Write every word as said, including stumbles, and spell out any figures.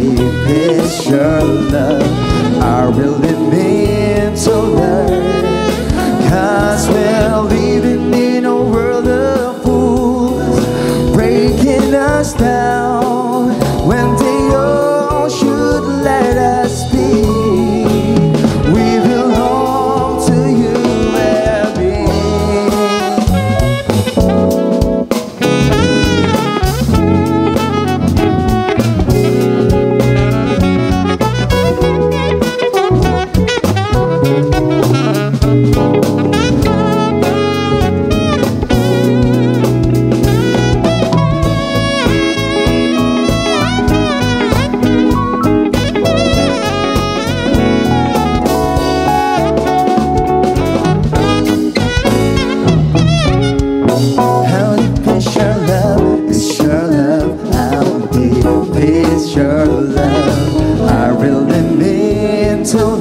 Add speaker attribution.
Speaker 1: deep is your love? I really mean to learn, 'cause we're living in a world of fools, breaking us down when they all should let us be. We belong to you and me. How deep is your love? Is your love? How deep is your love? I really mean to